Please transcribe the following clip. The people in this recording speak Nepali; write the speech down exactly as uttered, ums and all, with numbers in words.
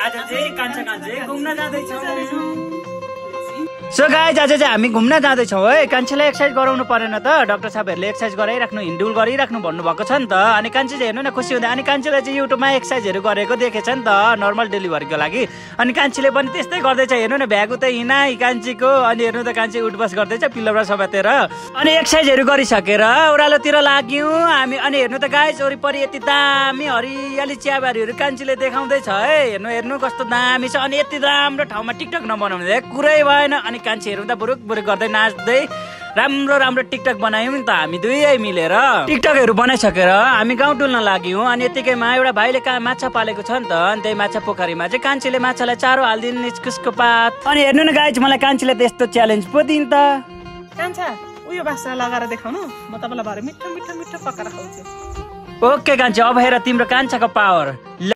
आज चाहिँ कान्छा कान्छी घुम्न जाँदैछौँ। सो गाइज आज चाहिँ हामी घुम्न जाँदैछौँ है। कान्छीलाई एक्सर्साइज गराउनु परेन त, डाक्टर साहबहरूले एक्सर्साइज गराइराख्नु हिन्डुल गरिराख्नु भन्नुभएको छ नि त। अनि कान्छी चाहिँ हेर्नु न खुसी हुँदै। अनि कान्छीलाई चाहिँ युट्युबमा एक्सर्साइजहरू गरेको देखेछ नि त नर्मल डेलिभरीको लागि। अनि कान्छीले पनि त्यस्तै गर्दैछ हेर्नु न, भ्यागु त हिँडाइ कान्छीको। अनि हेर्नु त कान्छी उठबस गर्दैछ पिल्लोबाट समातेर। अनि एक्सर्साइजहरू गरिसकेर ओह्रालोतिर लाग्यौँ हामी। अनि हेर्नु त गाइज वरिपरि यति दामी हरियाली चियाबारीहरू कान्छीले देखाउँदैछ है। हेर्नु हेर्नु कस्तो दामी छ। अनि यति राम्रो ठाउँमा टिकटक नबनाउने कुरै भएन। अनि कान्छीहरू त बुरुक बुरुक गर्दै नाच्दै राम्रो राम्रो टिकटक बनायौँ नि त हामी दुवै मिलेर। टिकटकहरू बनाइसकेर हामी गाउँ डुल्न लाग्यौँ। अनि यतिकैमा एउटा भाइले कहाँ माछा पालेको छ नि त। अनि त्यही माछा पोखरीमा चाहिँ कान्छीले माछालाई चारो हालिदिनु इस्कुसको पात। अनि हेर्नु न गाइज मलाई कान्छीले त यस्तो च्यालेन्ज पो दिन् त। कान्छा उयो बासा लगाएर देखाउनु, म तपाईँलाई भरे मिठो मिठो मिठो पकाएर खुवाउँछु। ओके कान्छी अब हेर तिम्रो कान्छाको पावर।